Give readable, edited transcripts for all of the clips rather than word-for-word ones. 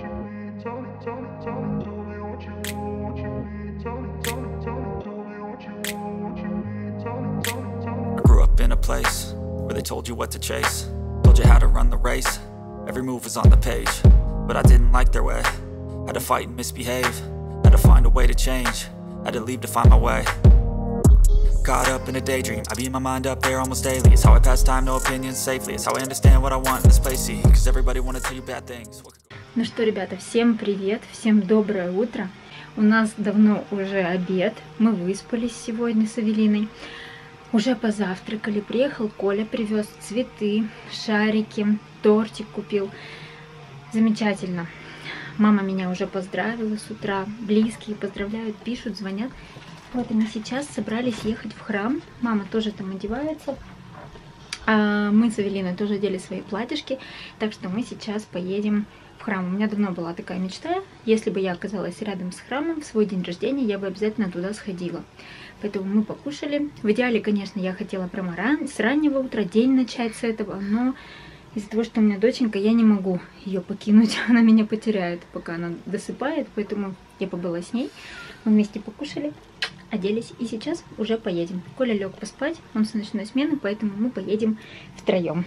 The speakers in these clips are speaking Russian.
I grew up in a place where they told you what to chase, told you how to run the race. Every move was on the page, but I didn't like their way. Had to fight and misbehave, had to find a way to change, had to leave to find my way. Caught up in a daydream, I beat my mind up there almost daily. It's how I pass time, no opinions safely. It's how I understand what I want in this place, see, cause everybody wanna tell you bad things. Ну что, ребята, всем привет, всем доброе утро. У нас давно уже обед, мы выспались сегодня с Авелиной. Уже позавтракали, приехал Коля, привез цветы, шарики, тортик купил. Замечательно. Мама меня уже поздравила с утра, близкие поздравляют, пишут, звонят. Вот они сейчас собрались ехать в храм. Мама тоже там одевается. А мы с Авелиной тоже одели свои платьишки. Так что мы сейчас поедем в храм. У меня давно была такая мечта. Если бы я оказалась рядом с храмом в свой день рождения, я бы обязательно туда сходила. Поэтому мы покушали. В идеале, конечно, я хотела прямо с раннего утра день начать с этого. Но из-за того, что у меня доченька, я не могу ее покинуть. Она меня потеряет, пока она досыпает. Поэтому я побыла с ней. Мы вместе покушали, оделись и сейчас уже поедем. Коля лег поспать, он с ночной смены, поэтому мы поедем втроем.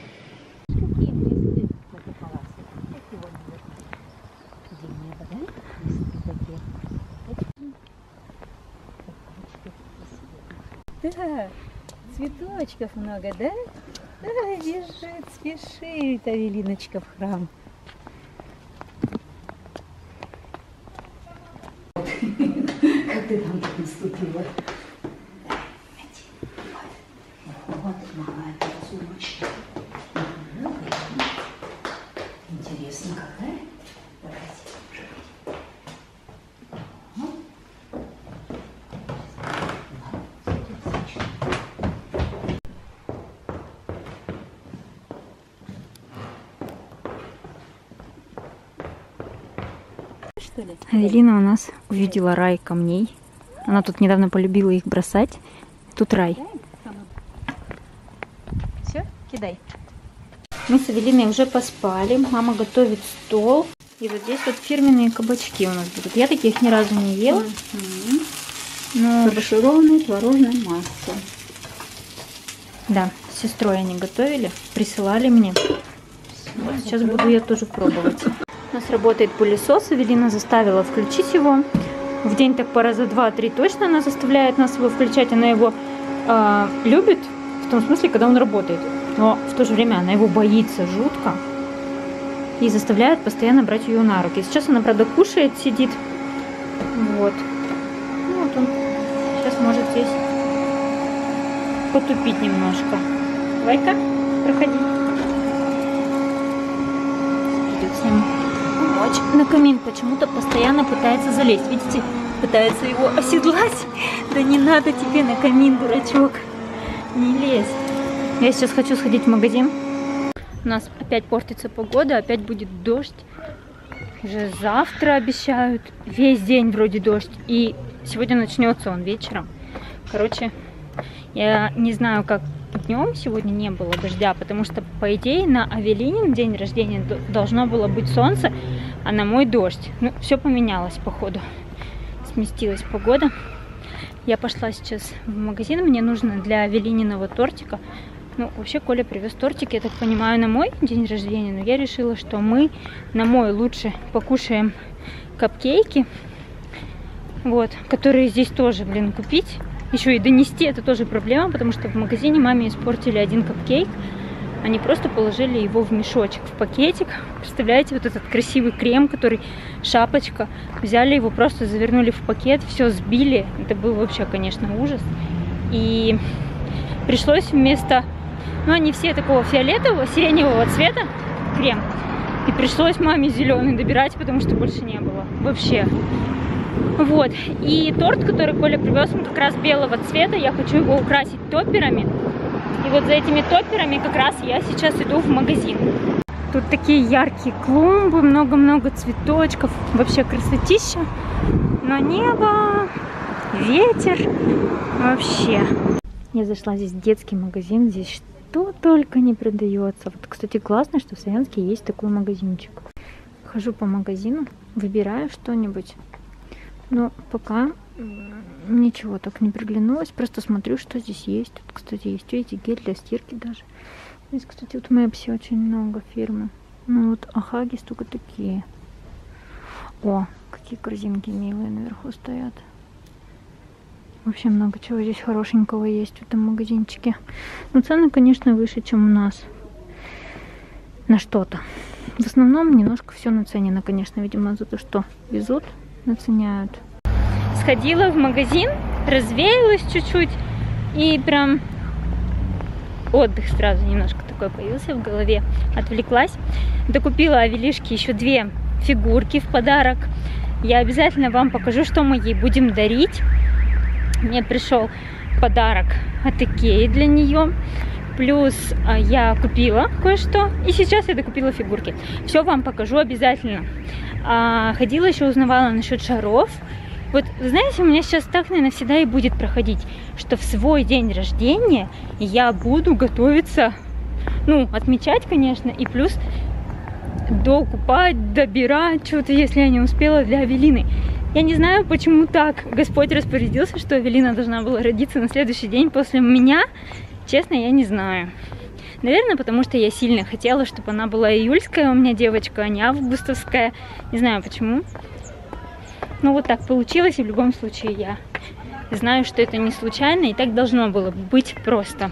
Да, цветочков много, да? Да, бежит, спешит Авелиночка в храм. Как ты там так наступила? Вот, молодец, умничка. Интересно, когда? Давайте уже. Авелина у нас увидела рай камней. Она тут недавно полюбила их бросать. Тут рай. Все, кидай. Мы с Авелиной уже поспали. Мама готовит стол. И вот здесь вот фирменные кабачки у нас будут. Я таких ни разу не ела. Но фаршированной творожной массой. Да, с сестрой они готовили. Присылали мне. Вот, сейчас буду я тоже пробовать. У нас работает пылесос, Авелина заставила включить его. В день так по раза 2-3 точно она заставляет нас его включать. Она его любит, в том смысле, когда он работает. Но в то же время она его боится жутко. И заставляет постоянно брать ее на руки. Сейчас она, правда, кушает, сидит. Вот. Ну, вот он сейчас может здесь потупить немножко. Давай-ка, проходи. Придет с ним. На камин почему-то постоянно пытается залезть. Видите? Пытается его оседлать. Да не надо тебе на камин, дурачок. Не лезь. Я сейчас хочу сходить в магазин. У нас опять портится погода, опять будет дождь. Уже завтра обещают. Весь день вроде дождь. И сегодня начнется он вечером. Короче, я не знаю, как днем сегодня не было дождя, потому что, по идее, на Авелинин день рождения должно было быть солнце, а на мой дождь. Ну, все поменялось, походу. Сместилась погода. Я пошла сейчас в магазин. Мне нужно для Авелининого тортика. Ну, вообще, Коля привез тортик, я так понимаю, на мой день рождения. Но я решила, что мы на мой лучше покушаем капкейки. Вот, которые здесь тоже, блин, купить. Еще и донести это тоже проблема, потому что в магазине маме испортили один капкейк. Они просто положили его в мешочек, в пакетик. Представляете, вот этот красивый крем, который шапочка. Взяли его, просто завернули в пакет, все сбили. Это был вообще, конечно, ужас. И пришлось вместо... Ну, они все такого фиолетового, сиреневого цвета, крем. И пришлось маме зеленый добирать, потому что больше не было. Вообще. Вот. И торт, который Коля привез, он как раз белого цвета. Я хочу его украсить топперами. И вот за этими топперами как раз я сейчас иду в магазин. Тут такие яркие клумбы, много-много цветочков. Вообще красотища. Но небо, ветер. Вообще. Я зашла здесь в детский магазин. Здесь что только не продается. Вот, кстати, классно, что в Саянске есть такой магазинчик. хожу по магазину, выбираю что-нибудь. Но пока ничего так не приглянулось. Просто смотрю, что здесь есть. Тут, кстати, есть, видите, гель для стирки даже. Здесь, кстати, вот в Мэпси очень много фирмы. Ну вот Ахагис только такие. О, какие корзинки милые наверху стоят. Вообще много чего здесь хорошенького есть в этом магазинчике. Но цены, конечно, выше, чем у нас. На что-то. В основном немножко все наценено, конечно, видимо, за то, что везут, наценяют. Сходила в магазин, развеялась чуть-чуть и прям отдых сразу немножко такой появился в голове. Отвлеклась. Докупила Авелишке еще 2 фигурки в подарок. Я обязательно вам покажу, что мы ей будем дарить. Мне пришел подарок от Икеи для нее. Плюс я купила кое-что. И сейчас я докупила фигурки. Все вам покажу обязательно. Ходила еще, узнавала насчет шаров. Вот, знаете, у меня сейчас так, наверное, всегда и будет проходить, что в свой день рождения я буду готовиться, ну, отмечать, конечно, и плюс докупать, добирать что-то, если я не успела для Авелины. Я не знаю, почему так Господь распорядился, что Авелина должна была родиться на следующий день после меня. Честно, я не знаю. Наверное, потому что я сильно хотела, чтобы она была июльская у меня девочка, а не августовская. Не знаю почему. Но вот так получилось, и в любом случае я знаю, что это не случайно, и так должно было быть просто.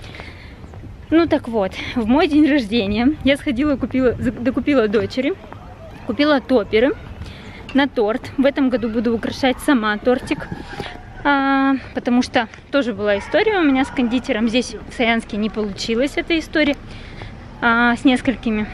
Ну так вот, в мой день рождения я сходила, докупила дочери, купила топеры на торт. В этом году буду украшать сама тортик, потому что тоже была история у меня с кондитером. Здесь в Саянске не получилась эта история с несколькими.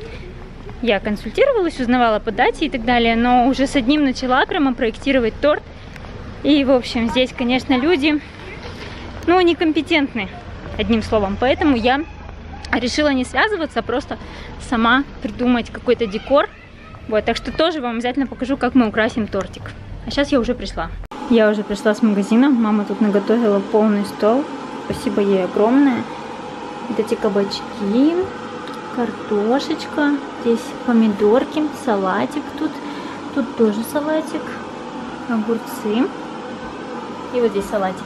Я консультировалась, узнавала по дате и так далее, но уже с одним начала прямо проектировать торт. И, в общем, здесь, конечно, люди, ну, некомпетентны, одним словом. Поэтому я решила не связываться, а просто сама придумать какой-то декор. Вот, так что тоже вам обязательно покажу, как мы украсим тортик. А сейчас я уже пришла. Я уже пришла с магазина. Мама тут наготовила полный стол. Спасибо ей огромное. Вот эти кабачки, картошечка, здесь помидорки, салатик тут тоже салатик, огурцы и вот здесь салатики.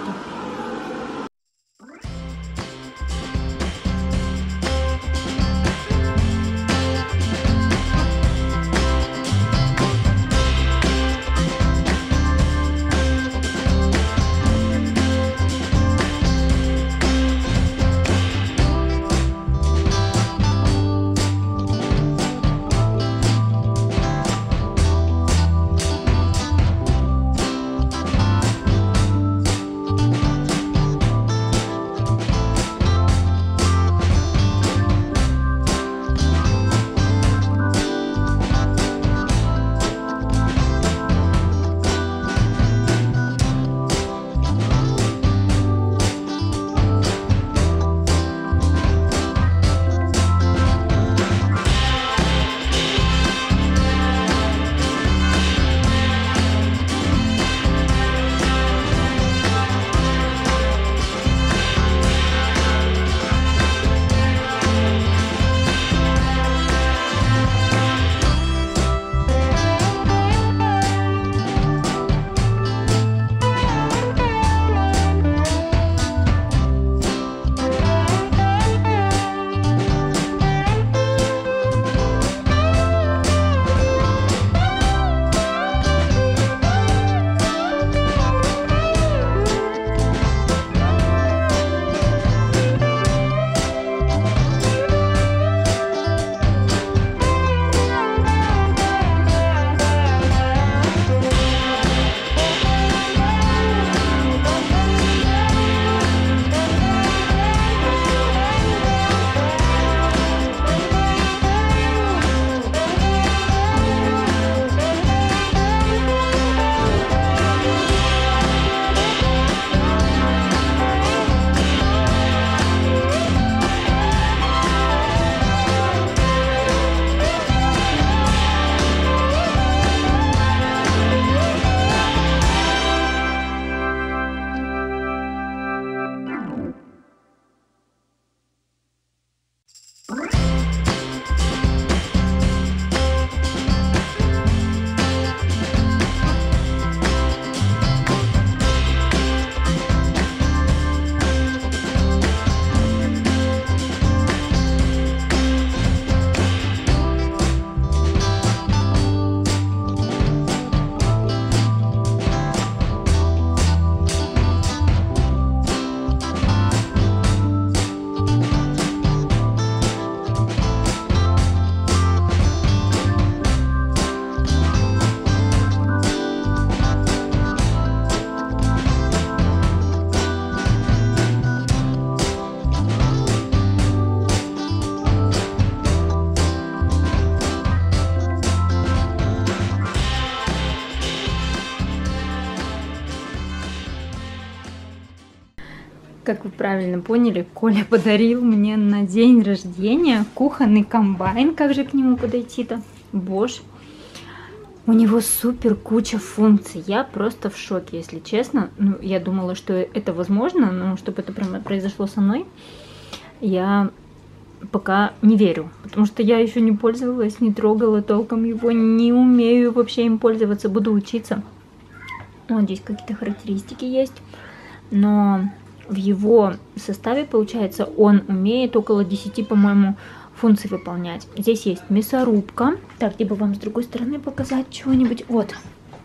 Как вы правильно поняли, Коля подарил мне на день рождения кухонный комбайн. Как же к нему подойти-то? Bosch. У него супер куча функций. Я просто в шоке, если честно. Ну, я думала, что это возможно, но чтобы это прямо произошло со мной, я пока не верю. Потому что я еще не пользовалась, не трогала толком его, не умею вообще им пользоваться. Буду учиться. Вот здесь какие-то характеристики есть. Но в его составе, получается, он умеет около 10, по-моему, функций выполнять. Здесь есть мясорубка. Так, где бы вам с другой стороны показать чего-нибудь? Вот.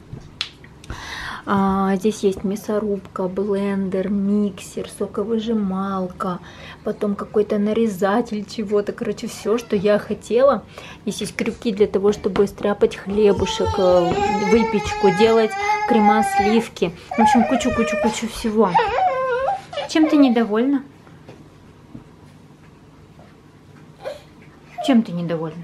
Здесь есть мясорубка, блендер, миксер, соковыжималка, потом какой-то нарезатель чего-то. Короче, все, что я хотела. Здесь есть крюки для того, чтобы стряпать хлебушек, выпечку, делать крема, сливки. В общем, кучу всего. Чем ты недовольна? Чем ты недовольна?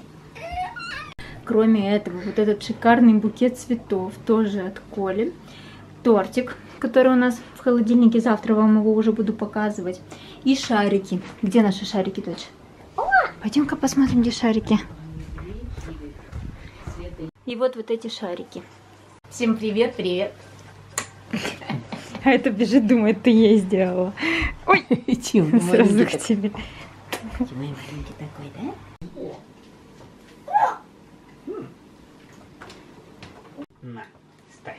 Кроме этого, вот этот шикарный букет цветов тоже от Коли. Тортик, который у нас в холодильнике. Завтра вам его уже буду показывать. И шарики. Где наши шарики, дочь? Пойдем-ка посмотрим, где шарики. И вот эти шарики. Всем привет, привет. А это бежит, думает, ты ей сделала. Ой, сразу к тебе. Мой маленький такой, да? На, ставь.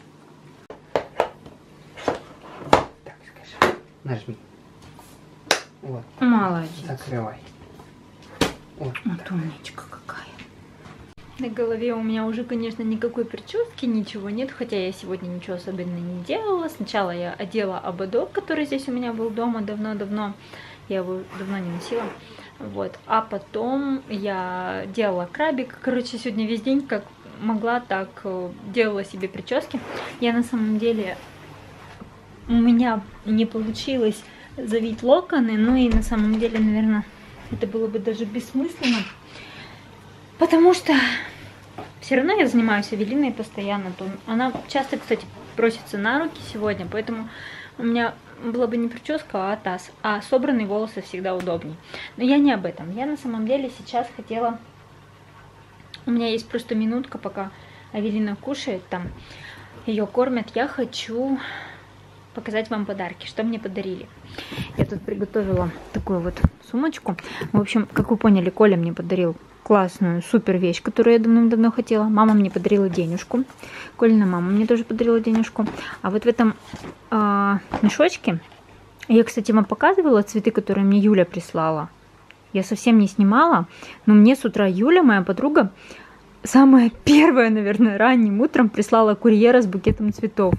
Так, скажи. Нажми. Вот. Молодец. Закрывай. Вот. Вот умничка какая. На голове у меня уже, конечно, никакой прически, ничего нет, хотя я сегодня ничего особенного не делала. Сначала я одела ободок, который здесь у меня был дома давно-давно. Я его давно не носила. Вот. А потом я делала крабик. Короче, сегодня весь день, как могла, так делала себе прически. Я на самом деле... У меня не получилось завить локоны. Ну и на самом деле, наверное, это было бы даже бессмысленно. Потому что все равно я занимаюсь Авелиной постоянно. Она часто, кстати, просится на руки сегодня. Поэтому у меня была бы не прическа, а таз. А собранные волосы всегда удобнее. Но я не об этом. Я на самом деле сейчас хотела... У меня есть просто минутка, пока Авелина кушает там. Ее кормят. Я хочу показать вам подарки, что мне подарили. Я тут приготовила такую вот сумочку. В общем, как вы поняли, Коля мне подарил классную супер вещь, которую я давно хотела. Мама мне подарила денежку. Колина мама мне тоже подарила денежку. А вот в этом мешочке, я, кстати, вам показывала цветы, которые мне Юля прислала. Я совсем не снимала, но мне с утра Юля, моя подруга, самая первая, наверное, ранним утром прислала курьера с букетом цветов.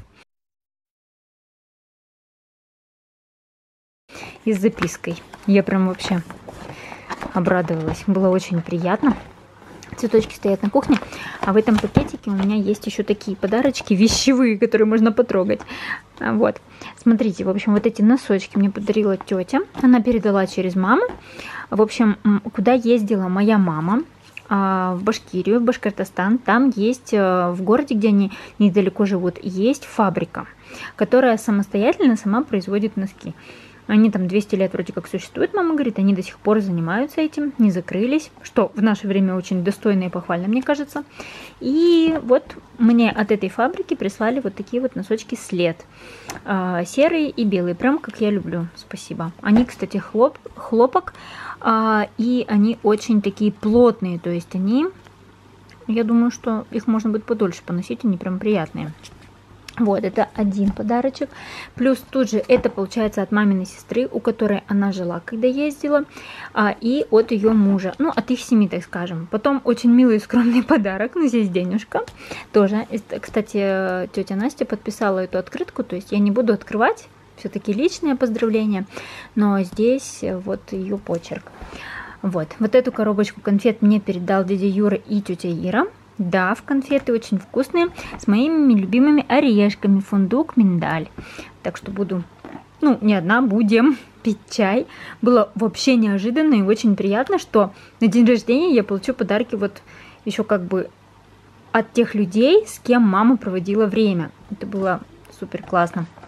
И с запиской. Я прям вообще обрадовалась. Было очень приятно. Цветочки стоят на кухне. А в этом пакетике у меня есть еще такие подарочки вещевые, которые можно потрогать. Вот. Смотрите, в общем, вот эти носочки мне подарила тетя. Она передала через маму. В общем, куда ездила моя мама? В Башкирию, в Башкортостан. Там есть, в городе, где они недалеко живут, есть фабрика, которая самостоятельно сама производит носки. Они там 200 лет вроде как существуют, мама говорит, они до сих пор занимаются этим, не закрылись, что в наше время очень достойно и похвально, мне кажется. И вот мне от этой фабрики прислали вот такие вот носочки след, серые и белые, прям как я люблю, спасибо. Они, кстати, хлопок, и они очень такие плотные, то есть они, я думаю, что их можно будет подольше поносить, они прям приятные. Вот, это один подарочек. Плюс тут же это получается от маминой сестры, у которой она жила, когда ездила, и от ее мужа, ну, от их семьи, так скажем. Потом очень милый и скромный подарок, ну, здесь денежка тоже. Кстати, тетя Настя подписала эту открытку, то есть я не буду открывать, все-таки личное поздравление, но здесь вот ее почерк. Вот эту коробочку конфет мне передал дядя Юра и тетя Ира. Да, в конфеты очень вкусные, с моими любимыми орешками, фундук, миндаль. Так что буду, ну, не одна, будем пить чай. Было вообще неожиданно и очень приятно, что на день рождения я получу подарки вот еще как бы от тех людей, с кем мама проводила время. Это было супер классно.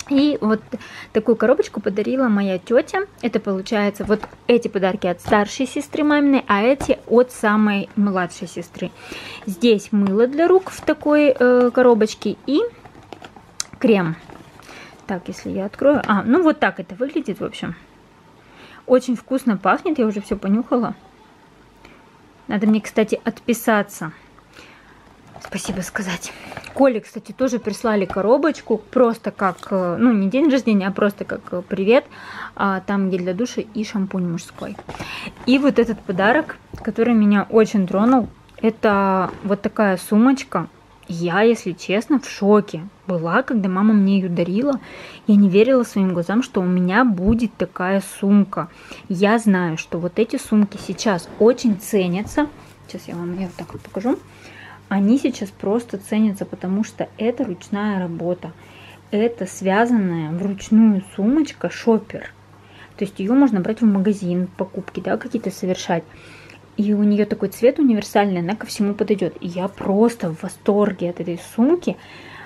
И вот такую коробочку подарила моя тетя. Это получается вот эти подарки от старшей сестры маминой, а эти от самой младшей сестры. Здесь мыло для рук в такой коробочке и крем. Так, если я открою... ну вот так это выглядит, в общем. Очень вкусно пахнет, я уже все понюхала. Надо мне, кстати, отписаться. Спасибо сказать. Коле, кстати, тоже прислали коробочку, просто как, ну, не день рождения, а просто как привет. Там гель для душа и шампунь мужской. И вот этот подарок, который меня очень тронул, это вот такая сумочка. Я, если честно, в шоке была, когда мама мне ее дарила. Я не верила своим глазам, что у меня будет такая сумка. Я знаю, что вот эти сумки сейчас очень ценятся. Сейчас я вам ее вот так вот покажу. Они сейчас просто ценятся, потому что это ручная работа. Это связанная вручную сумочка шоппер. То есть ее можно брать в магазин, покупки, да, какие-то совершать. И у нее такой цвет универсальный, она ко всему подойдет. И я просто в восторге от этой сумки.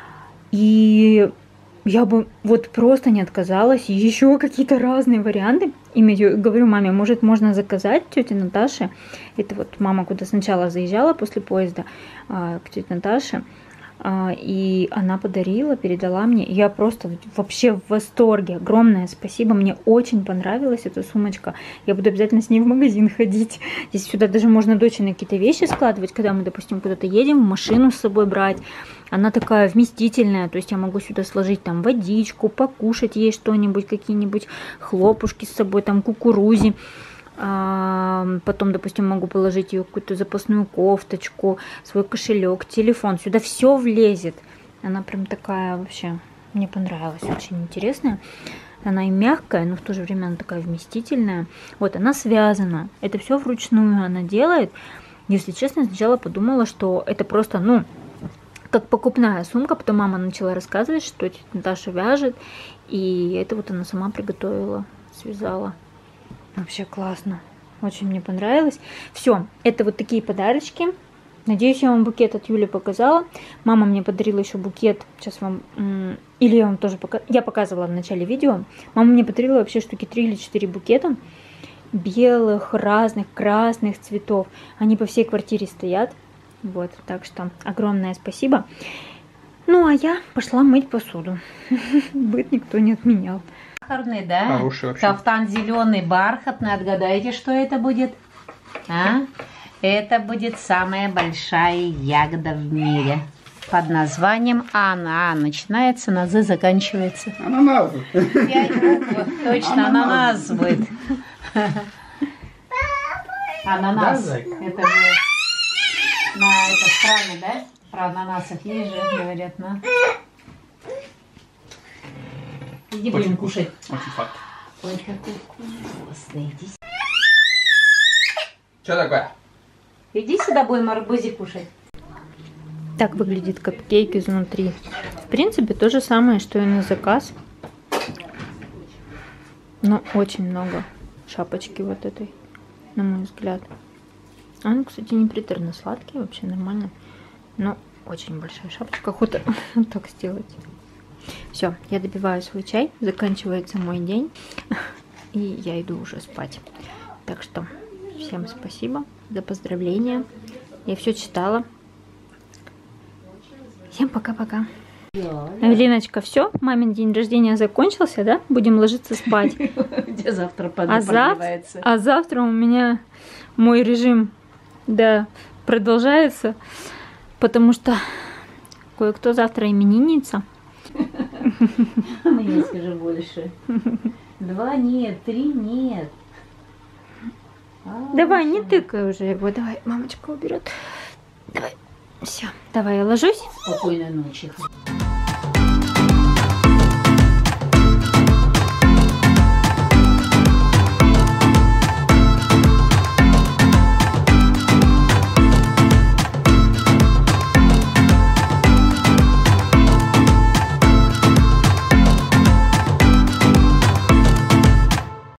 И я бы вот просто не отказалась. Еще какие-то разные варианты иметь. Говорю маме, может, можно заказать тете Наташе. Это вот мама куда сначала заезжала после поезда к тете Наташе. И она подарила, передала мне. Я просто вообще в восторге. Огромное спасибо. Мне очень понравилась эта сумочка. Я буду обязательно с ней в магазин ходить. Здесь сюда даже можно дочери какие-то вещи складывать, когда мы, допустим, куда-то едем, машину с собой брать. Она такая вместительная. То есть я могу сюда сложить там водичку, покушать ей что-нибудь, какие-нибудь хлопушки с собой, там кукурузи. Потом, допустим, могу положить ее какую-то запасную кофточку, свой кошелек, телефон. Сюда все влезет. Она прям такая вообще, мне понравилась, очень интересная. Она и мягкая, но в то же время она такая вместительная. Вот, она связана. Это все вручную она делает. Если честно, сначала подумала, что это просто, ну, как покупная сумка. Потом мама начала рассказывать, что тетя Наташа вяжет. И это вот она сама приготовила, связала. Вообще классно. Очень мне понравилось. Все, это вот такие подарочки. Надеюсь, я вам букет от Юли показала. Мама мне подарила еще букет. Сейчас вам... Или я вам тоже я показывала в начале видео. Мама мне подарила вообще штуки 3 или 4 букета. Белых, разных, красных цветов. Они по всей квартире стоят. Вот, так что огромное спасибо. Ну, а я пошла мыть посуду. Быт никто не отменял. Сахарный, да? Хороший вообще. Кафтан зеленый, бархатный. Отгадайте, что это будет? А? Это будет самая большая ягода в мире. Под названием Анна. Начинается на «з», заканчивается. Ананас. 5 букв. Точно, ананас будет. Ананас. Да, Это же на это стране, да? Про ананасов есть же, говорят, на. Иди будем кушать. Очень факт. Ой, какой вкусный. Иди. Что такое? Иди сюда, будем арбузик кушать. Так выглядит капкейк изнутри. В принципе, то же самое, что и на заказ. Но очень много шапочки вот этой, на мой взгляд. Он, кстати, не приторно сладкий, вообще нормально. Но очень большая шапочка. Охота вот так сделать. Все, я допиваю свой чай. Заканчивается мой день. И я иду уже спать. Так что всем спасибо за поздравления. Я все читала. Всем пока-пока. Эвелиночка, все, мамин день рождения закончился, да? Будем ложиться спать. Где завтра подогревается. А завтра у меня мой режим, да, продолжается, потому что кое-кто завтра именинница. Мне скажи больше. 2 нет, 3 нет. Давай, не тыкай уже его. Давай, мамочка уберет. Давай. Все, давай я ложусь. Спокойной ночи.